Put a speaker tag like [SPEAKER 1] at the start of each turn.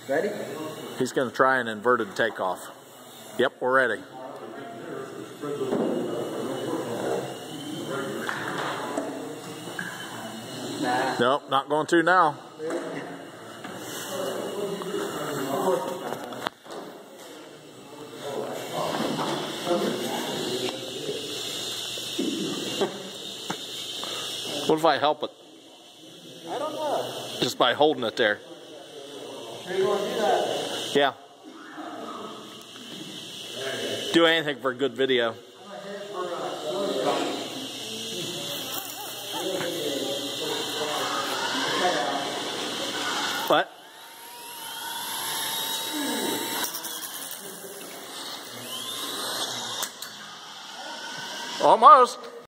[SPEAKER 1] Ready?
[SPEAKER 2] He's going to try an inverted takeoff. Yep, we're ready.
[SPEAKER 1] Nah.
[SPEAKER 2] Nope, not going to now. What if I help it?
[SPEAKER 1] I don't know.
[SPEAKER 2] Just by holding it there.
[SPEAKER 1] Sure you want to do that?
[SPEAKER 2] Yeah. Do anything for a good video. What? Almost.